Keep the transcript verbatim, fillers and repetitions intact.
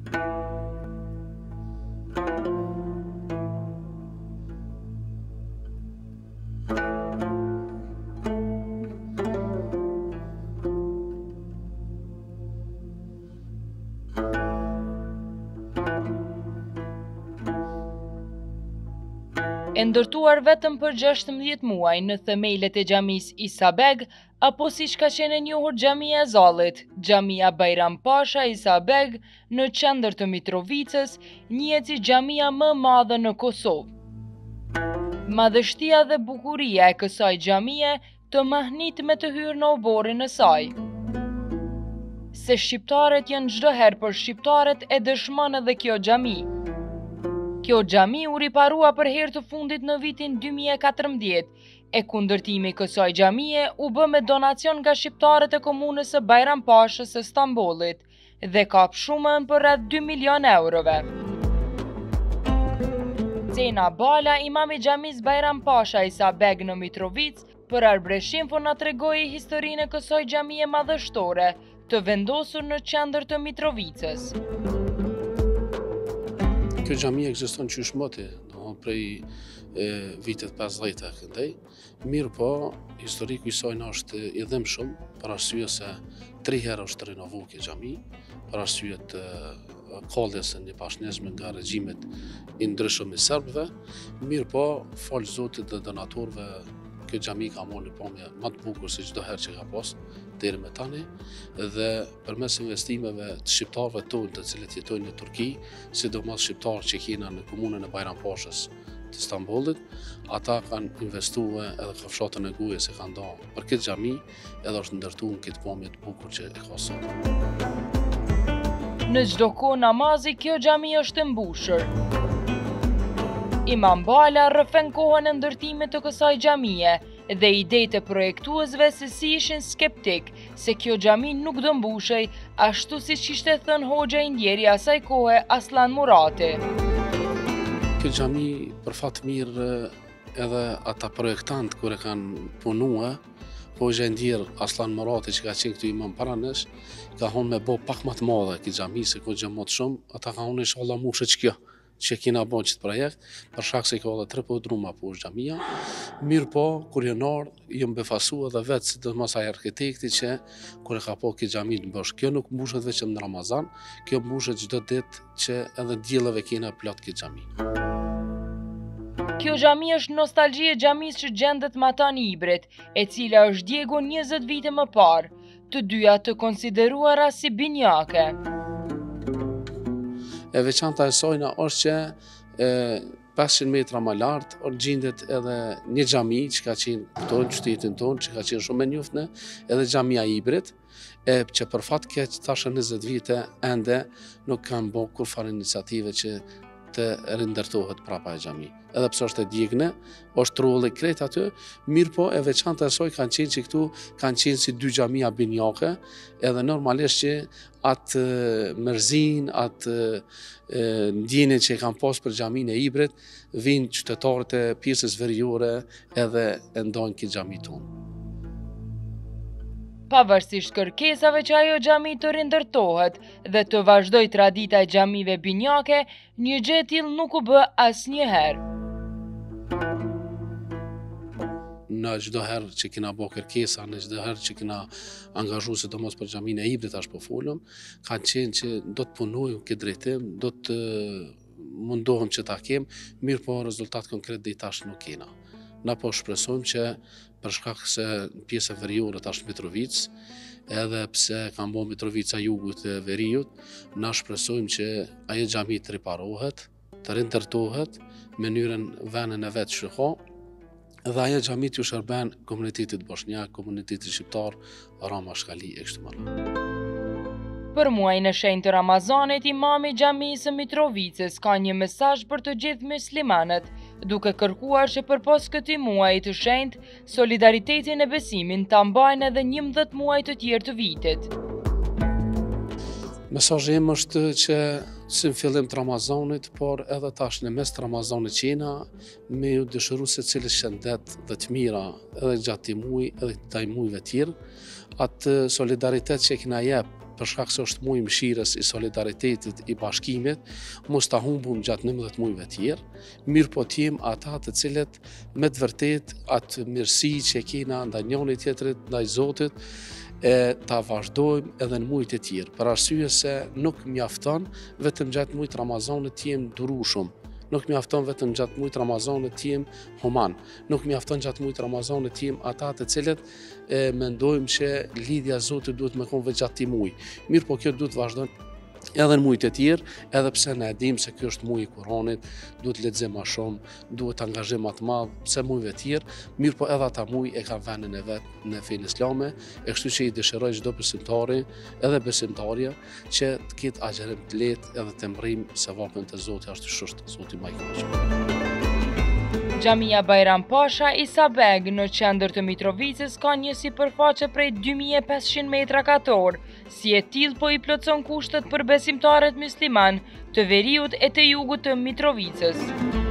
E ndërtuar vetëm për gjashtëmbëdhjetë muaj në themelet e xhamis Isa Beg, apo siç ka qenë e njohur Xhamia e Zallit, Xhamia Bajram Pasha Isa Beg në qendër të Mitrovicës, njihet si xhamia më e madhe në Kosovë. Madhështia dhe bukuria e kësaj xhamie të mahnit me të hyrë në oborin e saj. Se shqiptarët janë çdo herë për shqiptarët e dëshmon edhe kjo xhami. Kjo xhami u riparua për herë të fundit në vitin dy mijë e katërmbëdhjetë, e kundërtimi i kësaj xhamie u bë me donacion nga shqiptarët e komunës së Bajram Pashës së Stambollit dhe ka shumën për rreth dy milion eurove. Cena Bala, imam i xhamis Bajram Pasha Isa Beg në Mitrovic, për Arbreshinfo na tregoi historinë e kësaj xhamie madhështore, të vendosur në qendër të Mitrovicës. Kjo xhami ekziston qysh moti, do prej e, vitet pesëdhjetë këndej. Mirë po, historiku i saj është i dhimbshëm, për arsye se tri herë është renovuar kjo xhami, për arsye të kolljes së njëpashnjeshme nga regjimet i ndryshëm i serbëve. Mirë po, fal Zotit dhe donatorëve, kjo xhami ka marrë një pamje më të bukur se çdo herë që ka pas deri më tani, dhe përmes investimeve të shqiptarëve tonë të cilët jetojnë në Turqi, sidomos shqiptarë që kena në komunën e Bajram Pashës të Stambollit, ata kanë investuar edhe ka fshatën e gojë se kanë dhënë për këtë xhami, edhe është ndërtuar këtë pamje të bukur që e ka sot. Në çdo kohë namazi kjo xhami është e mbushur. Imam Bala rrëfen kohën e ndërtimit të kësaj xhamie dhe idejtë e projektuesve se si ishin skeptik se kjo xhami nuk do mbushej, ashtu siç ishte thënë hoxha i ndjeri asaj kohe Aslan Murati. Kjo xhami për fat mirë edhe ata projektant kur e kanë punuar, hoxha i ndjer Aslan Murati që ka qenë këtu imam para nesh, ka thonë me bë pak më të madhe kjo xhami se kjo gjë më të shumë, ata kanë thonë inshallah mushet ç'kjo që kena bën qëtë projekt, për shkak se ka edhe tre podruma poshtë xhamia. Mirë po, kur jënë ardhur, jam befasua dhe vetë sidomos ai arkitekti që kur e ka po këtë xhami të mbosh. Kjo nuk mbushet vetëm në Ramazan, kjo mbushet çdo ditë që edhe diellave kena plot këtë xhami. Kjo xhami është nostalgji e xhamisë që gjendet Matan Ibrit, e cila është djegur njëzet vite më parë, të dyja të konsideruara si binjake. E veçanta e sojna është që e, pesëqind metra më lart gjendet edhe një xhami që ka qenë këtu në qytetin tonë, që ka qenë shumë e njoftne, edhe xhamia e Ibrit, e që për fat keq tash njëzet vite ende nuk kanë bërë kurfar iniciative që të rindërtohet prapa e xhami. Edhe pse është e djegne, është trolli krejt aty, mirë po e veçanta e saj kanë qenë që këtu kanë qenë si dy xhamia binjake, edhe normalisht që atë mërzin, atë ndjenjën që kanë pas për xhaminë e Ibrit, vinë qytetarët e pjesës veriore edhe e ndajnë këtë xhami tonë. Pavarësisht kërkesave që ajo xhami të rindërtohet dhe të vazhdoj tradita e xhamive binjake, një gjë e tillë nuk u bë asnjëherë. Në çdo herë që kena bë kërkesa, në çdo herë që kena angazhuar sidomos për xhaminë e Ibrit tash po folëm, ka qenë që do të punojmë këtë drejtim, do të mundohem që ta kem, mirë po rezultat konkret deri tash nuk kena. Na po shpresojmë që për shkak se pjesa veriore tash Mitrovic, edhe pse kanë bërë Mitrovica jugut e veriut, na shpresojmë që ajo xhami të riparohet, të rindërtohet në mënyrën vënën e vet që ka, dhe ajo xhami të shërben komunitetit bosnjak, komunitetit shqiptar, Rama Shkali e kështu me radhë. Për muajin e shenjtë të Ramazanit, imami i xhamisë së Mitrovicës ka një mesazh për të gjithë muslimanët, duke kërkuar që përpos këtij muaji të shenjtë, solidaritetin e besimin ta mbajnë edhe njëmbëdhjetë muaj të tjerë të vitit. Mesazhi im është që si në fillim të Ramazanit, por edhe tash në mes të Ramazanit qena, me ju dëshiru se cilë shëndet dhe të mira edhe gjatë këtij muaji edhe këtij muajve tjerë, atë solidaritet që kena jep për shkak se është muaji i mëshirës, i solidaritetit, i bashkimit, mos ta humbum gjatë nëntëdhjetë muajve tjerë, mirë po t'jem ata të cilët me të vërtet atë mirësi që kena ndaj njëri tjetrit, ndaj Zotit, e ta vazhdojmë edhe në muajt e tjerë, për arsye se nuk mjafton vetëm gjatë muajit Ramazanit të jem durueshëm, nuk mjafton vetëm gjatë muajit Ramazanit të jem human, nuk mjafton gjatë muajit Ramazanit të jem ata të cilët e mendojmë që lidhja e Zotit duhet me kon veç gjatë këtij muaji. Mirë po kjo duhet vazhdon edhe në muajt e tjerë, edhe pse ne e dim se ky është muaji i Kuranit, duhet lexojmë më shumë, duhet angazhim më të madh se muajve të tjerë, mirë po edhe ata muaj e kanë vendin e vet në fenë islame, e kështu që i dëshiroj çdo besimtari, edhe besimtarja, që të ketë agjerim të lehtë edhe të mbërrim se vapën të Zotit është shosht Zoti më i kënaqur. Xhamia Bajram Pasha i Sabeg në qendër të Mitrovicës ka një sipërfaqe prej dy mijë e pesëqind metra kator, si e tillë po i plotson kushtet për besimtarët musliman të veriut e të jugut të Mitrovicës.